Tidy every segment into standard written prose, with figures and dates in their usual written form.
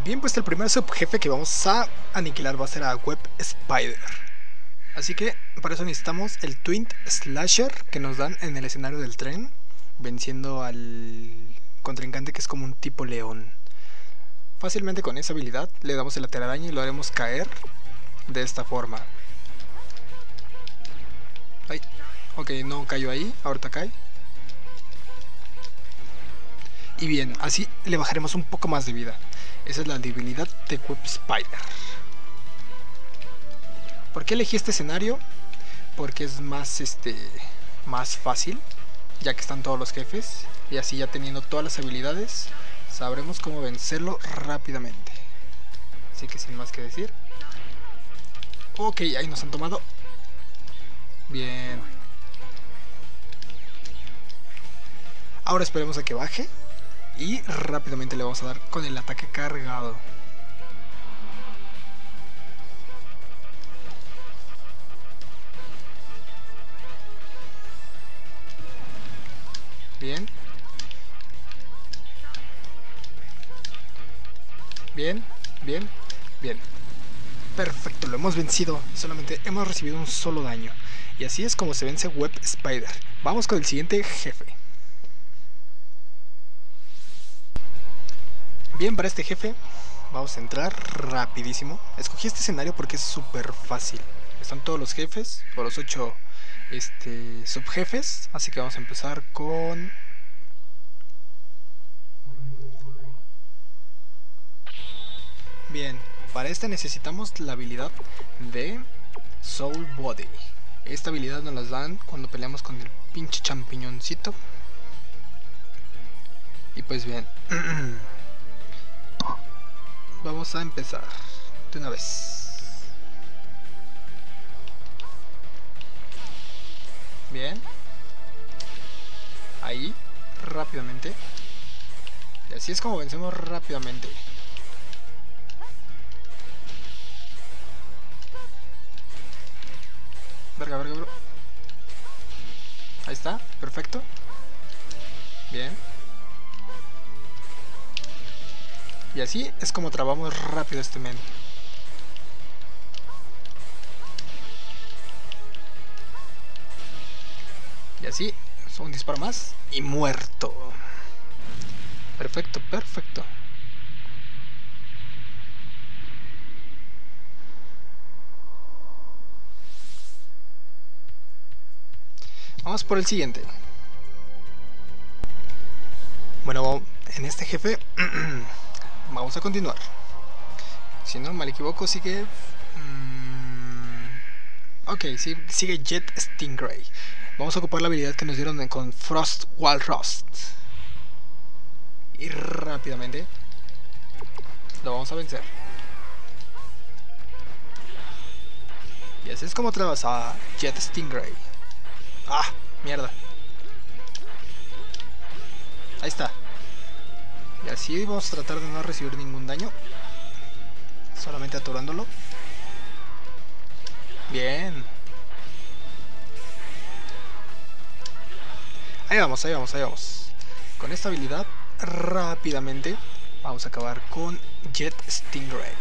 Bien, pues el primer subjefe que vamos a aniquilar va a ser a Web Spider. Así que para eso necesitamos el Twin Slasher que nos dan en el escenario del tren, venciendo al contrincante que es como un tipo león. Fácilmente con esa habilidad le damos el telaraña y lo haremos caer de esta forma. Ay, ok, no cayó ahí, ahorita cae. Y bien, así le bajaremos un poco más de vida. Esa es la debilidad de Web Spider. ¿Por qué elegí este escenario? Porque es más fácil, ya que están todos los jefes, y así ya teniendo todas las habilidades, sabremos cómo vencerlo rápidamente. Así que sin más que decir. Ok, ahí nos han tomado. Bien. Ahora esperemos a que baje y rápidamente le vamos a dar con el ataque cargado. Bien. Bien, bien, bien. Perfecto, lo hemos vencido. Solamente hemos recibido un solo daño. Y así es como se vence Web Spider. Vamos con el siguiente jefe. Bien, para este jefe vamos a entrar rapidísimo. Escogí este escenario porque es súper fácil. Están todos los jefes, o los 8 subjefes. Así que vamos a empezar con... Bien, para esta necesitamos la habilidad de Soul Body. Esta habilidad nos la dan cuando peleamos con el pinche champiñoncito. Y pues bien, vamos a empezar de una vez. Bien. Ahí, rápidamente. Y así es como vencemos rápidamente. Verga, verga, bro. Ahí está, perfecto. Bien. Y así es como trabamos rápido este men. Y así, un disparo más y muerto. Perfecto, perfecto. Vamos por el siguiente. Bueno, en este jefe vamos a continuar. Si no me equivoco, sigue... Ok, sí, sigue Jet Stingray. Vamos a ocupar la habilidad que nos dieron con Frost Walrus. Y rápidamente lo vamos a vencer. Y así es como trabas a Jet Stingray. Ah, mierda. Ahí está. Y así vamos a tratar de no recibir ningún daño, solamente atorándolo. Bien. Ahí vamos, ahí vamos, ahí vamos. Con esta habilidad rápidamente vamos a acabar con Jet Stingray,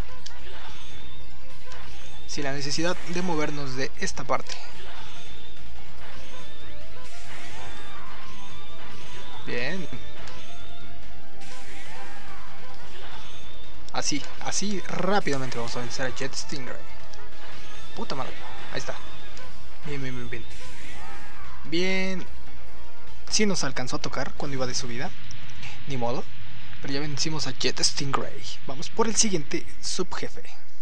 sin la necesidad de movernos de esta parte. Bien. Así rápidamente vamos a vencer a Jet Stingray. Puta madre. Ahí está. Bien, bien, bien, bien. Bien. Sí nos alcanzó a tocar cuando iba de subida. Ni modo. Pero ya vencimos a Jet Stingray. Vamos por el siguiente subjefe.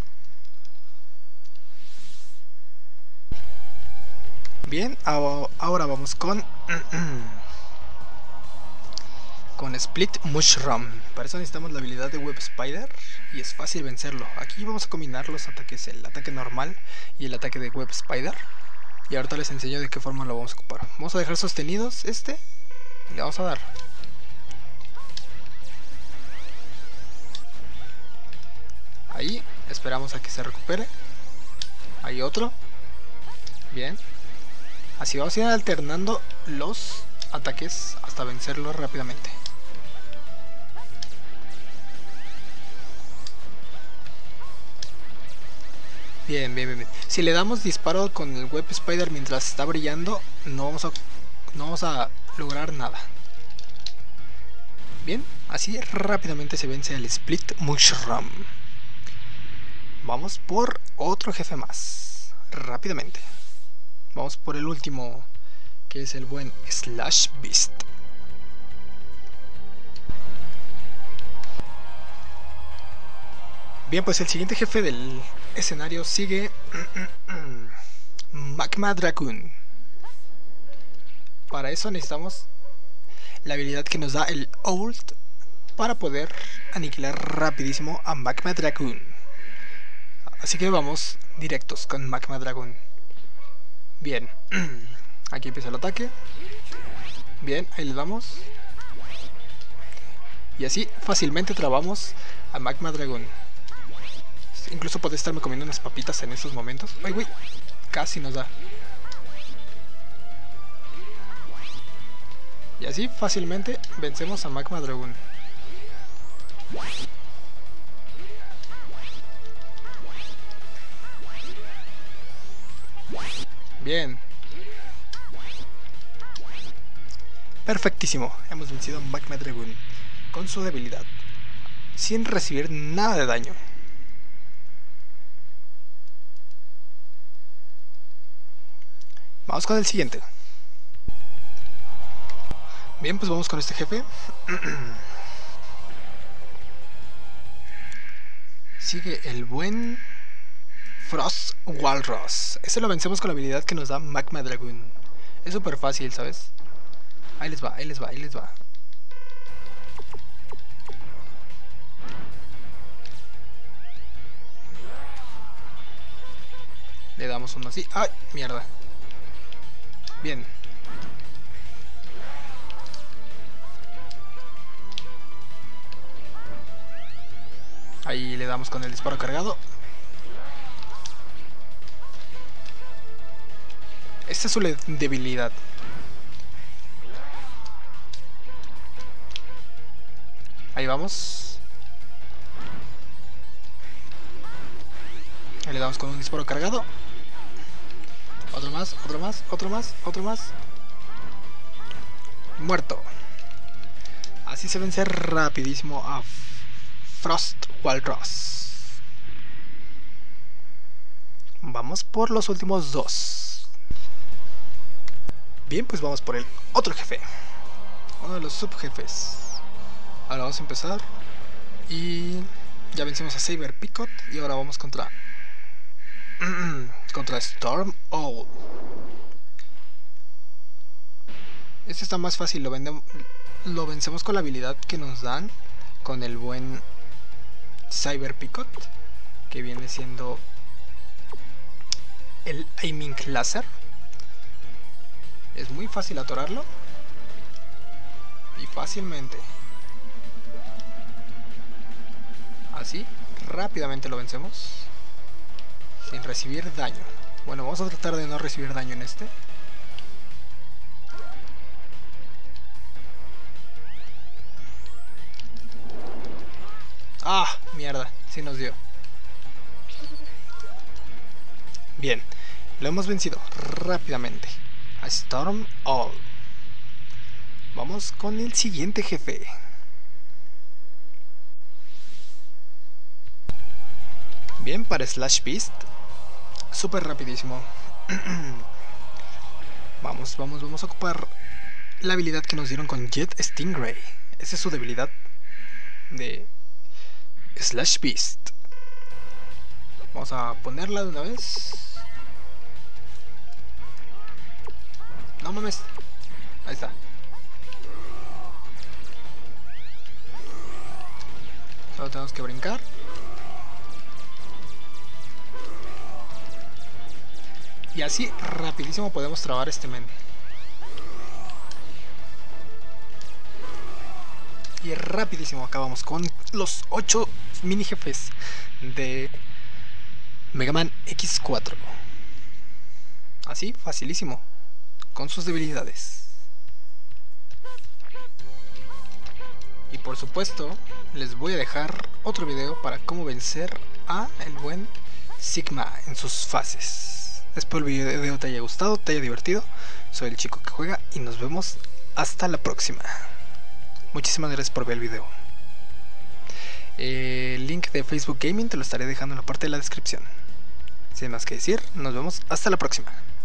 Bien, ahora vamos con Split Mushroom. Para eso necesitamos la habilidad de Web Spider y es fácil vencerlo. Aquí vamos a combinar los ataques, el ataque normal y el ataque de Web Spider. Y ahorita les enseño de qué forma lo vamos a ocupar. Vamos a dejar sostenidos y le vamos a dar. Ahí, esperamos a que se recupere. Ahí otro. Bien. Así vamos a ir alternando los ataques hasta vencerlo rápidamente. Bien, bien, bien, bien. Si le damos disparo con el Web Spider mientras está brillando, no vamos a lograr nada. Bien, así rápidamente se vence el Split Mushroom. Vamos por otro jefe más. Rápidamente. Vamos por el último, que es el buen Slash Beast. Bien, pues el siguiente jefe del escenario sigue Magma Dragoon. Para eso necesitamos la habilidad que nos da el Ult para poder aniquilar rapidísimo a Magma Dragoon. Así que vamos directos con Magma Dragoon. Bien, aquí empieza el ataque. Bien, ahí le damos. Y así fácilmente trabamos a Magma Dragoon. Incluso puede estarme comiendo unas papitas en estos momentos. ¡Ay, güey! Casi nos da. Y así fácilmente vencemos a Magma Dragoon. Bien. Perfectísimo. Hemos vencido a Magma Dragoon con su debilidad, sin recibir nada de daño. Vamos con el siguiente. Bien, pues vamos con este jefe. Sigue el buen Frost Walrus. Ese lo vencemos con la habilidad que nos da Magma Dragoon. Es súper fácil, ¿sabes? Ahí les va, ahí les va, ahí les va. Le damos uno así. ¡Ay! Mierda. Bien. Ahí le damos con el disparo cargado. Esta es su debilidad. Ahí vamos. Ahí le damos con un disparo cargado. Otro más, otro más, otro más, otro más. Muerto. Así se vence rapidísimo a Frost Walrus. Vamos por los últimos dos. Bien, pues vamos por el otro jefe. Uno de los subjefes. Ahora vamos a empezar. Y ya vencimos a Saber Picot. Y ahora vamos contra Storm Owl. Este está más fácil. Lo vencemos con la habilidad que nos dan con el buen Saber Picot, que viene siendo el Aiming Laser. Es muy fácil atorarlo y fácilmente, así rápidamente lo vencemos sin recibir daño. Bueno, vamos a tratar de no recibir daño en este. ¡Ah! Mierda, sí nos dio. Bien, lo hemos vencido rápidamente a Storm Owl. Vamos con el siguiente jefe. Bien, para Slash Beast, súper rapidísimo. Vamos a ocupar la habilidad que nos dieron con Jet Stingray. Esa es su debilidad de Slash Beast. Vamos a ponerla de una vez. No mames. Ahí está. Solo tenemos que brincar. Y así rapidísimo podemos trabar este men. Y rapidísimo acabamos con los 8 mini jefes de Mega Man X4. Así, facilísimo, con sus debilidades. Y por supuesto, les voy a dejar otro video para cómo vencer a el buen Sigma en sus fases. Espero el video te haya gustado, te haya divertido. Soy el chico que juega y nos vemos hasta la próxima. Muchísimas gracias por ver el video. El link de Facebook Gaming te lo estaré dejando en la parte de la descripción. Sin más que decir, nos vemos hasta la próxima.